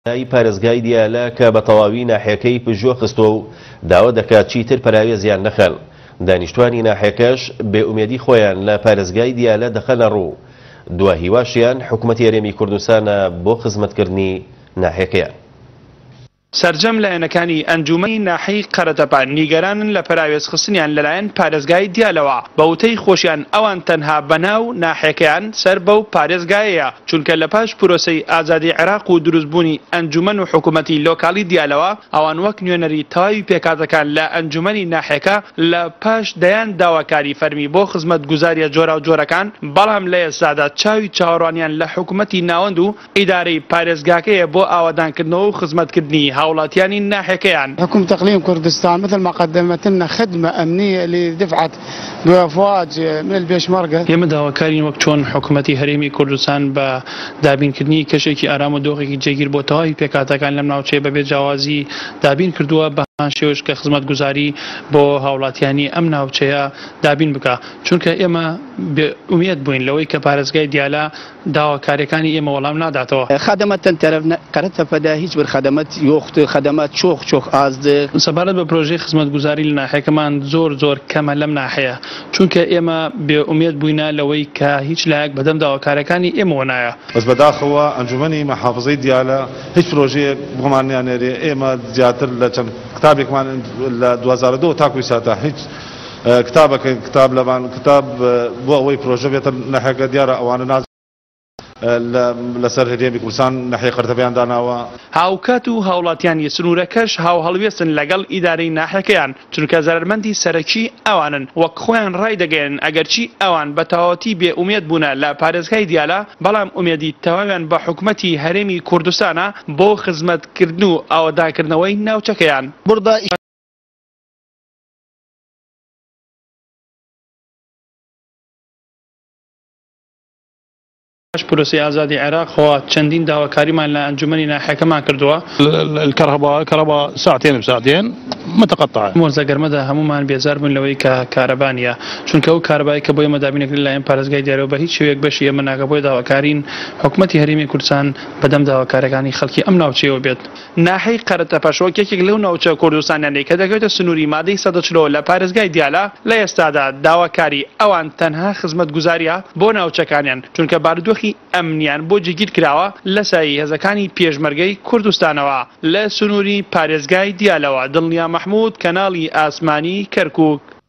پارێزگای دیالە کە بە تەواوی ناحیەکەی پژۆ خستووە و داوا دەکات چیتر پەراوێزیان نەخەن. دانیشتوانی ناحیەکەش بێئومێدی خۆیان لە پارێزگای دیالە دەخەنە ڕوو. دواهیواشیان حکوومەتی هەرێمی کوردستانە بۆ خزمەتکردنی ناحیەکەیان. سەرجەم لایەنەکانی ئەنجومەنی ناحیەی قەرەتەپان نیگەرانن لە پەراوێز خستنیان لەلایەن پارێزگای دیالەوە بە وتەی خۆشیان ئەوان تەنها بەناو ناحیەکەیان سەر بەو پارێزگایەیە، چونکە لە پاش پرۆسەی ئازادی عێراق و دروستبوونی ئەنجومەن و حکوومەتی لۆکاڵی دیالەوە ئەوان وەک نوێنەری تەواوی پێکاتەکان لە ئەنجومەنی ناحیەکە لە پاش دەیان داواکاری فەرمی بۆ خزمەت گوزاریە جۆرا و جۆرەکان، بەڵام لە ئێستادا چاوی چاوەڕوانیان لە حکوومەتی ناوەند و ئیدارەی پارێزگاکەیە بۆ ئاوادانکردنەوە و خزمەتکردنی هاوڵاتیانی ناحيكيان. حكومة إقليم كردستان مثل ما قدمت لنا خدمة أمنية لدفعة بأفواج من البيشمركة. ئێمە داواکارین وەک چۆن حکوومەتی هەرێمی کوردستان بە دابینکردنی کەشێکی ئارام و دۆخێکی جێگیر بۆ تەواوی پێکاتەکان لەم ناوچەیە بەبێ جیاوازی دابین کردووە بە شێوەش کە خزمەت گوزاری بۆ هاوڵاتیانی ئەم ناوچەیە دابین بکە، چونکە ئێمە بێئومێد بووین لەوەی کە پارێزگای دیالە داواکاریەکانی ئێمە وەڵام ناداتەوە. خدمات طرف قەرەتەپەدا هیچ بر خدمات یۆخت خدمات چۆخ ئازدە. سەبارەت بە پرۆژەی خزمەت گوزاری لە ناحیەکەمان زۆر کەمە لەم ناحەیە، چونکە ئێمە بێئومێد بووینە لەوەی کە هیچ لایەک بەدەم داواکارەکانی ئێمەوە نایە. بەس بەداخەوە ئەنجومەنی محافظەی دیالە هیچ پرۆژەیەک بۆمانیانێرێ ئێمە زیاتر لە چەند کتابێکمان لە 2002 تاکوی ساتا هیچ کتاب لەمان کتاب بۆ ئەوەی پرۆژە بێتە ناحیەکە دیارە ئەوانە ناز لەسەر هەرێمی کوردستان ناحیە قەرەتەپەیان داناوە. هاوکات و هاوڵاتیانی سنوورەکەش هاو هەڵوێستن لەگەڵ ئیدارەی ناحیەکەیان، چونکە زەرمەندی سەرەکی ئەوانن وەک خۆیان ڕای دەگەێن ئەگەرچی ئەوان بە تەواوەتی بێئومێد بوونە لە پارێزگای دیالە، بەڵام ئومێدی تەواویان بە حکوومەتی هەرێمی کوردستانە بۆ خزمەتکردن و ئاواداکردنەوەی ناوچەکەیان. پرۆسی ئازادی عێراق خۆ چەندین داواکاریمان لە ئەنجومەنی ناحیەکەمان کردووە. الكهرباء ساعتين بساعتين متقطعة. مۆرزە گەرمەدا هەمومان بێزار بوون لەوەی کە کارەبانیە، چونکە ئەو کارەبایی کە بۆ ئێمە دابینێک لەلایەن پارێزگای دیارەوە بە هیچ شێوەیەک بەشی ئێمە ناکە بۆی داواکارین حکوومەتی هەرێمی کوردستان بەدەم داواکارەکانی خەڵکی ئەم ناوچەیەوە بێت. ناحیەی قەرەتەپەش یەکێک لەو ناوچە کوردستانیانەی کە دەکەوێتە سنووری مادەی 140 لە پارێزگای دیالە لە ئێستادا داواکاری ئەوان تەنها خزمەت گوزاریە بۆ ناوچەکانیان، چونکە بارودۆخی ئەمنیان بۆ جێگیر کراوە لە سایی هێزەکانی پێشمەرگەی کوردستانەوە لە سنووری پارێزگای دیالەوە. دڵنیا مەحموود، کەناڵی ئاسمانی کەرکووک.